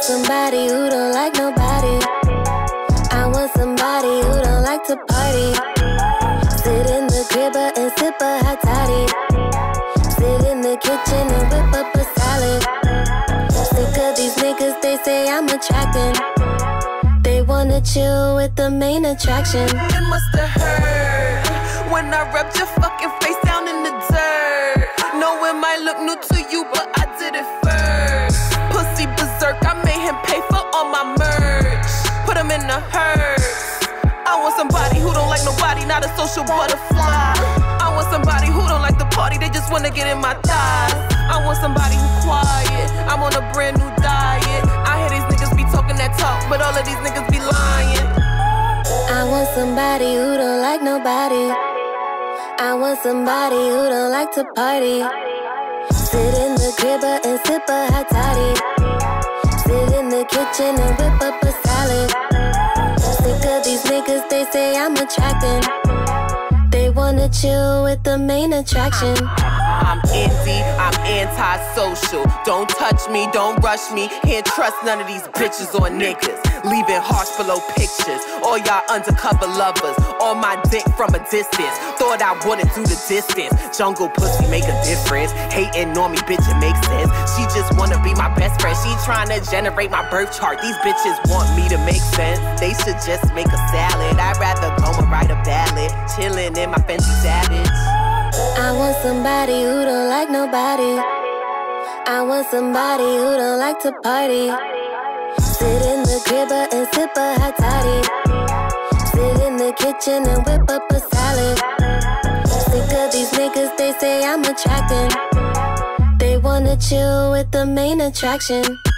somebody who don't like nobody. I want somebody who don't like to party. Sit in the crib and sip a hot toddy. Sit in the kitchen and whip up a salad. Sick of these niggas, they say I'm attracting. They wanna chill with the main attraction. It musta hurt when I rubbed your fucking face down in the dirt. Know it might look new to you, but I did it first. Pussy berserk, I made him pay for all my merch. Put him in the hearse. I want somebody who don't like nobody, not a social butterfly. I want somebody who don't like the party, they just wanna get in my thighs. I want somebody who quiet, I'm on a brand new diet. I hear these niggas be talking that talk, but all of these niggas be lying. I want somebody who don't like nobody. I want somebody who don't like to party. Sit in the crib and sip a hot toddy. Sit in the kitchen and whip up a salad. Sick of these niggas, they say I'm attracting. They wanna chill with the main attraction. I'm indie, I'm anti-social. Don't touch me, don't rush me. Can't trust none of these bitches or niggas. Leaving hearts below pictures. All y'all undercover lovers. On my dick from a distance. Thought I wouldn't do the distance. Jungle pussy make a difference. Hating on me, bitch, it makes sense. She just wanna be my best friend. She tryna generate my birth chart. These bitches want me to make sense. They should just make a salad. I'd rather go and write a ballad. Chillin' in my Fenty Savage. I want somebody who don't like nobody. I want somebody who don't like to party. Sit in the crib and sip a hot toddy. Sit in the kitchen and whip up a salad. Sick of these niggas, they say I'm attracting. They wanna chill with the main attraction.